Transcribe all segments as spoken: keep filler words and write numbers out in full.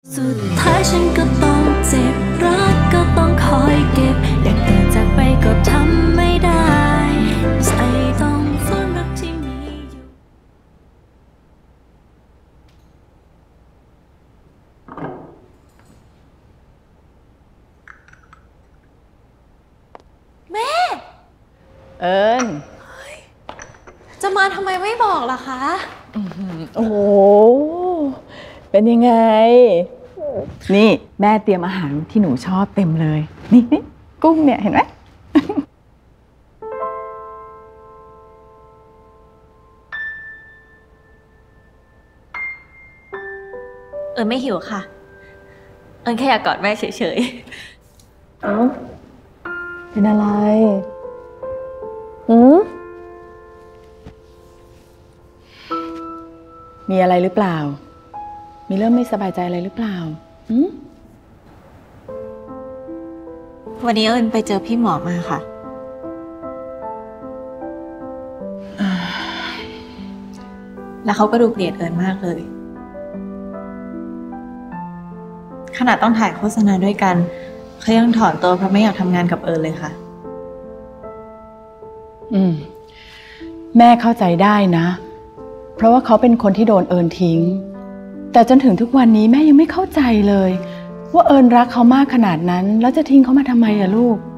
สุดท้ายฉันก็ต้องเจ็บรักก็ต้องคอยเก็บอยากเดินจากไปก็ทำไม่ได้ใจต้องซ่อนรักที่มีอยู่แม่เอิญจะมาทำไมไม่บอกล่ะคะโอ้โหเป็นยังไงนี่แม่เตรียมอาหารที่หนูชอบเต็มเลยนี่นี่กุ้งเนี่ยเห็นไหมเอิญไม่หิวค่ะเอิญแค่อยากกอดแม่เฉยๆเอ้าเป็นอะไรหืมมีอะไรหรือเปล่ามีเรื่องไม่สบายใจอะไรหรือเปล่าหืมวันนี้เอิญไปเจอพี่หมอมาค่ะแล้วเขาก็ดูเกลียดเอิญมากเลยขนาดต้องถ่ายโฆษณาด้วยกันเขายังถอนตัวเพราะไม่อยากทำงานกับเอิญเลยค่ะอืมแม่เข้าใจได้นะเพราะว่าเขาเป็นคนที่โดนเอิญทิ้งแต่จนถึงทุกวันนี้แม่ยังไม่เข้าใจเลยว่าเอิญรักเขามากขนาดนั้นแล้วจะทิ้งเขามาทำไมอะลูก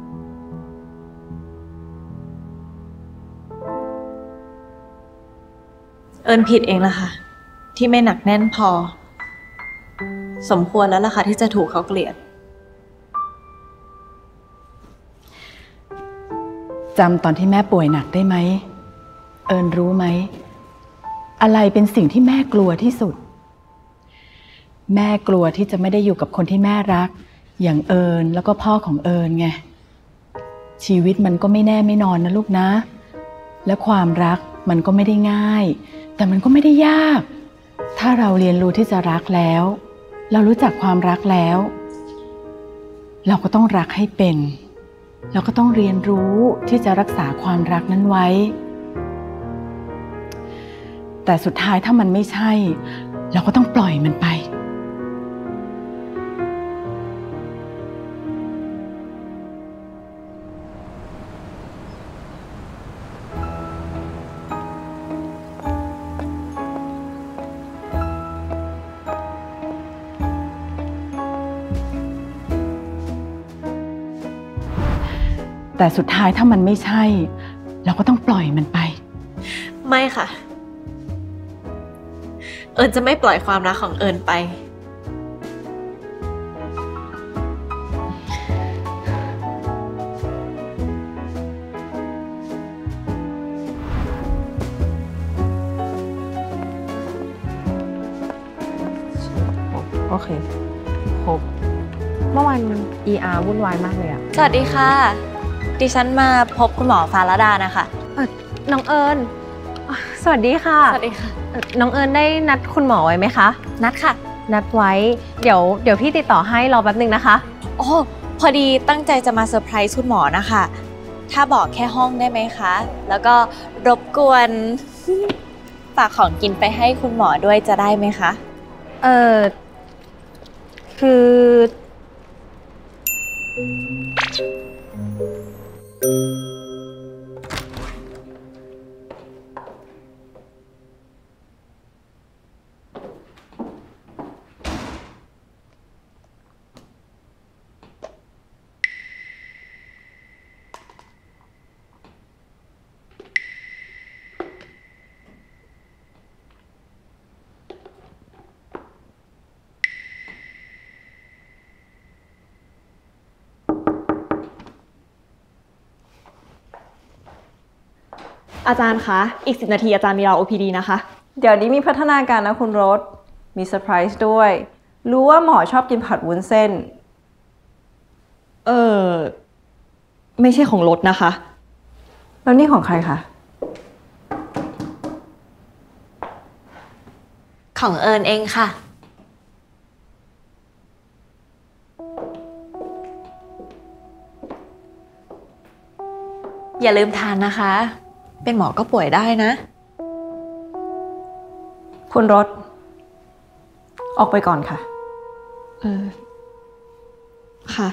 เอิญผิดเองล่ะค่ะที่ไม่หนักแน่นพอสมควรแล้วล่ะค่ะที่จะถูกเขาเกลียดจำตอนที่แม่ป่วยหนักได้ไหมเอิญรู้ไหมอะไรเป็นสิ่งที่แม่กลัวที่สุดแม่กลัวที่จะไม่ได้อยู่กับคนที่แม่รักอย่างเอิญแล้วก็พ่อของเอิญไงชีวิตมันก็ไม่แน่ไม่นอนนะลูกนะและความรักมันก็ไม่ได้ง่ายแต่มันก็ไม่ได้ยากถ้าเราเรียนรู้ที่จะรักแล้วเรารู้จักความรักแล้วเราก็ต้องรักให้เป็นเราก็ต้องเรียนรู้ที่จะรักษาความรักนั้นไว้แต่สุดท้ายถ้ามันไม่ใช่เราก็ต้องปล่อยมันไปแต่สุดท้ายถ้ามันไม่ใช่เราก็ต้องปล่อยมันไปไม่ค่ะเอิญจะไม่ปล่อยความรักของเอิญไปโอเคครบเมื่อวาน อี อาร์ วุ่นวายมากเลยอะสวัสดีค่ะดิฉันมาพบคุณหมอฟาราดานะคะเออน้องเอิญสวัสดีค่ะสวัสดีค่ะน้องเอิญได้นัดคุณหมอไว้ไหมคะนัดค่ะนัดไว้เดี๋ยวเดี๋ยวพี่ติดต่อให้รอแป๊บนึงนะคะโอ้พอดีตั้งใจจะมาเซอร์ไพรส์คุณหมอนะคะถ้าบอกแค่ห้องได้ไหมคะแล้วก็รบกวนฝากของกินไปให้คุณหมอด้วยจะได้ไหมคะเออคืออาจารย์คะอีกสิบนาทีอาจารย์มีรอ โอ พี ดี นะคะเดี๋ยวนี้มีพัฒนาการนะคุณรสมีเซอร์ไพรส์ด้วยรู้ว่าหมอชอบกินผัดวุ้นเส้นเออไม่ใช่ของรถนะคะแล้วนี่ของใครคะของเอิญเองค่ะอย่าลืมทานนะคะเป็นหมอก็ป่วยได้นะคุณรถออกไปก่อนค่ะเออ ค่ะ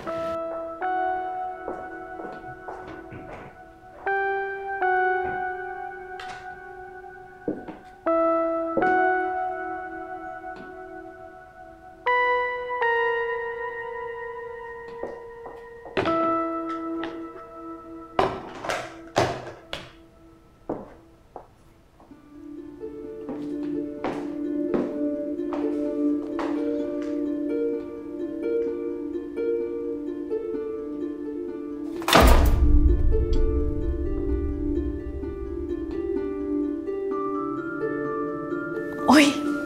โอ้ย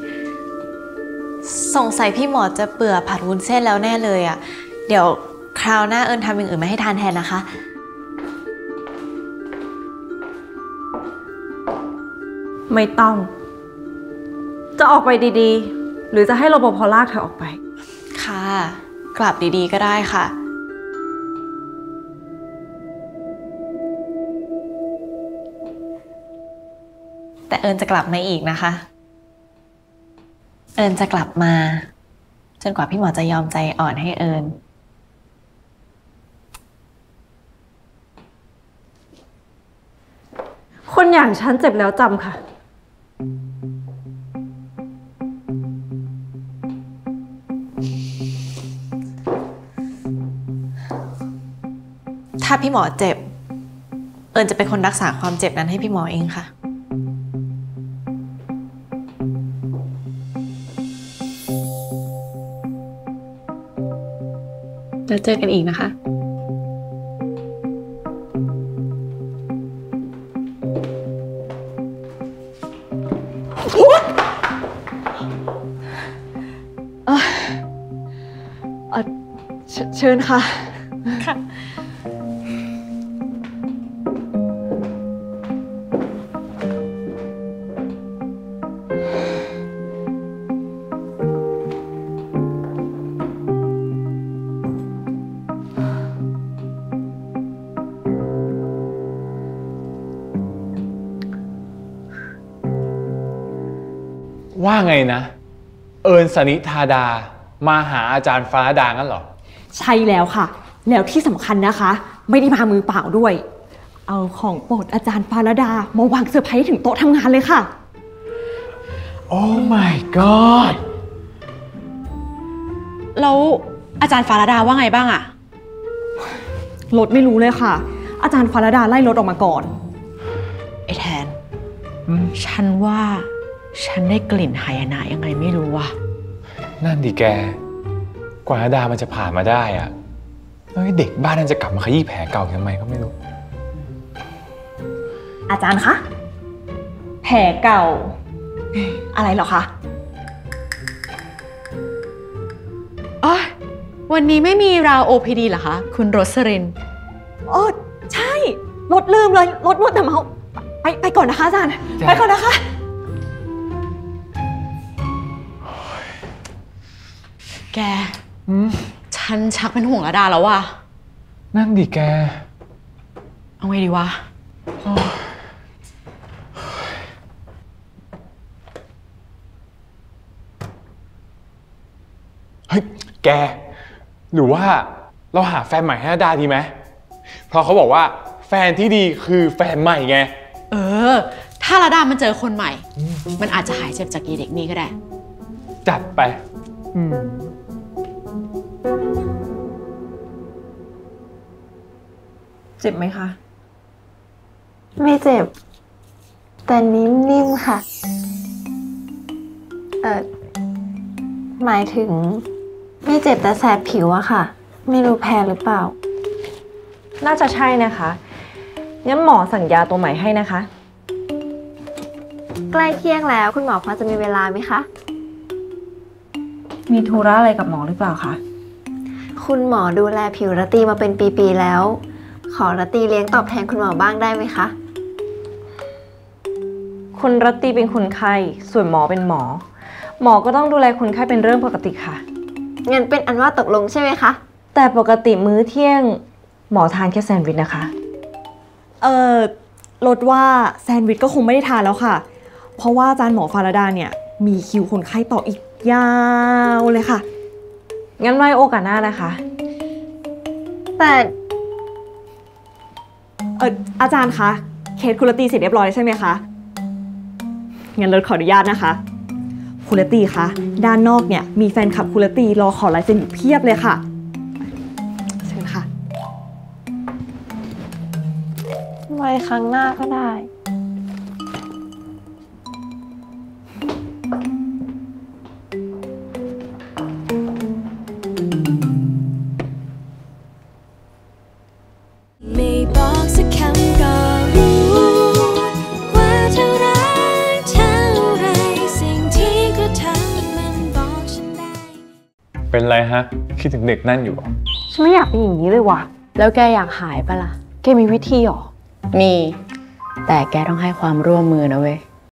สงสัยพี่หมอจะเบื่อผัดวุ้นเส้นแล้วแน่เลยอะเดี๋ยวคราวหน้าเอิญทำอย่างอื่นมาให้ทานแทนนะคะไม่ต้อง จะออกไปดีๆ หรือจะให้รปภลากเธอออกไปค่ะ กลับดีๆก็ได้ค่ะ แต่เอิญจะกลับมาอีกนะคะ เอิญจะกลับมาจนกว่าพี่หมอจะยอมใจอ่อนให้เอิญคนอย่างฉันเจ็บแล้วจำค่ะถ้าพี่หมอเจ็บ เอิญจะเป็นคนรักษาความเจ็บนั้นให้พี่หมอเองค่ะ แล้วเจอกันอีกนะคะเออเอ่อเชเชิญค่ะค่ะว่าไงนะ เอิญสนิธาดามาหาอาจารย์ฟ้าดางั้นเหรอใช่แล้วค่ะ แล้วที่สำคัญนะคะ ไม่ได้มามือเปล่าด้วย เอาของโปรดอาจารย์ฟาราดามาวางเซอร์ไพรส์ถึงโต๊ะทำงานเลยค่ะโอ้ my god แล้วอาจารย์ฟาราดาว่าไงบ้างอะรถไม่รู้เลยค่ะ อาจารย์ฟาราดาไล่รถออกมาก่อนไอ้แทน ฉันว่าฉันได้กลิ่นหายนะยังไงไม่รู้ว่ะนั่นดิแก กว่าดามันจะผ่านมาได้อะเฮ้ยเด็กบ้านนั่นจะกลับมาขยี้แผลเก่าทำไมก็ไม่รู้อาจารย์คะ แผลเก่า อะไรเหรอคะอ๋อ วันนี้ไม่มีราว โอ พี ดี เหรอคะ คุณโรสรินอ๋อ ใช่ รถลืมเลย รถมัวแต่เมาไปไปก่อนนะคะอาจารย์ ไปก่อนนะคะแก ฉันชักเป็นห่วงระดาแล้วว่ะนั่นดิแกเอาไงดีวะเฮ้ย แก หรือว่าเราหาแฟนใหม่ให้อาดาดีไหม เพราะเขาบอกว่าแฟนที่ดีคือแฟนใหม่ไงเออ ถ้าระดามันเจอคนใหม่ มันอาจจะหายเจ็บจากยีเด็กนี้ก็ได้จัดไป อืมเจ็บไหมคะไม่เจ็บ แต่นิ่มๆค่ะ เอ่อ หมายถึง ไม่เจ็บแต่แสบผิวอะค่ะ ไม่รู้แพ้หรือเปล่าน่าจะใช่นะคะงั้นหมอสั่งยาตัวใหม่ให้นะคะใกล้เที่ยงแล้วคุณหมอพอจะมีเวลาไหมคะมีธุระอะไรกับหมอหรือเปล่าคะคุณหมอดูแลผิวระตีมาเป็นปีๆแล้ว ขอระตีเลี้ยงตอบแทนคุณหมอบ้างได้ไหมคะคุณรัตตีเป็นคนไข้ ส่วนหมอเป็นหมอ หมอก็ต้องดูแลคนไข้เป็นเรื่องปกติค่ะงั้นเป็นอันว่าตกลงใช่ไหมคะแต่ปกติมื้อเที่ยง หมอทานแค่แซนด์วิชนะคะเออรถว่าแซนด์วิชก็คงไม่ได้ทานแล้วค่ะ เพราะว่าอาจารย์หมอฟาราดาเนี่ย มีคิวคนไข้ต่ออีกยาวเลยค่ะงั้นไว้โอกาสหน้านะคะแต่ เอออาจารย์คะ เคสคุณลตีเสร็จเรียบร้อยใช่ไหมคะ งั้นเราขออนุญาตนะคะ คุณลตีคะ ด้านนอกเนี่ยมีแฟนคลับคุณลตีรอขอลายเซ็นอยู่เพียบเลยค่ะเชิญค่ะไว้ครั้งหน้าก็ได้ไม่บอกสักคำก็รู้ว่าเท่าไรเท่าไรสิ่งที่กระทำมันบอกฉันได้เป็นไรฮะ คิดถึงเด็กนั่นอยู่เหรอฉันไม่อยากเป็นอย่างนี้เลยว่ะแล้วแกอยากหายปะล่ะแกมีวิธีหรอมี แต่แกต้องให้ความร่วมมือนะเว้ย